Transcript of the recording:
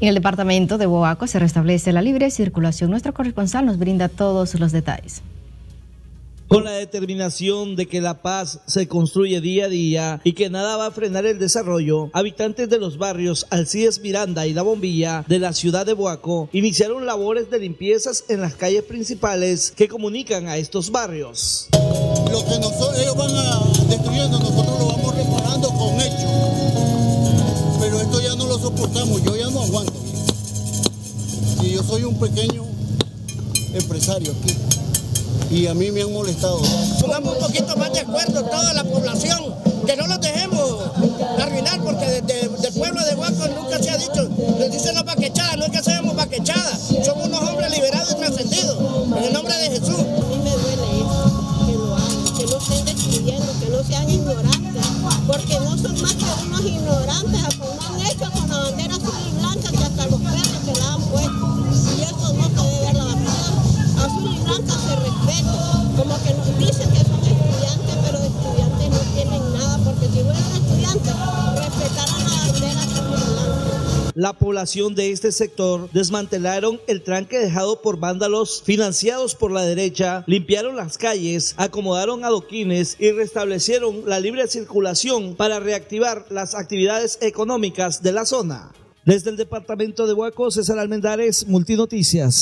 En el departamento de Boaco se restablece la libre circulación. Nuestro corresponsal nos brinda todos los detalles. Con la determinación de que la paz se construye día a día y que nada va a frenar el desarrollo, habitantes de los barrios Alcides Miranda y La Bombilla de la ciudad de Boaco iniciaron labores de limpiezas en las calles principales que comunican a estos barrios. Lo que ellos van destruyendo, nosotros lo vamos reparando con hechos. Pero esto ya no lo soportamos, yo ya no aguanto. Y yo soy un pequeño empresario aquí y a mí me han molestado. Pongamos un poquito más de acuerdo toda la población, que no los dejemos arruinar, porque del pueblo de Boaco nunca se ha dicho, nos dicen los baquechadas, no es que seamos baquechadas, somos unos hombres liberados y trascendidos, en el nombre de Jesús. A mí me duele eso, que lo hagan, que no estén destruyendo, que no sean ignorantes, porque no son más que unos ignorantes, como han hecho con la bandera azul y blanca, que hasta los perros se la han puesto, y eso no se debe ver. La bandera azul y blanca se respeta, como que nos dicen que son estudiantes, pero de estudiantes no tienen nada, porque si fueran estudiantes, respetaran la bandera azul y blanca. La población de este sector desmantelaron el tranque dejado por vándalos financiados por la derecha, limpiaron las calles, acomodaron adoquines y restablecieron la libre circulación para reactivar las actividades económicas de la zona. Desde el departamento de Boaco, César Almendares, Multinoticias.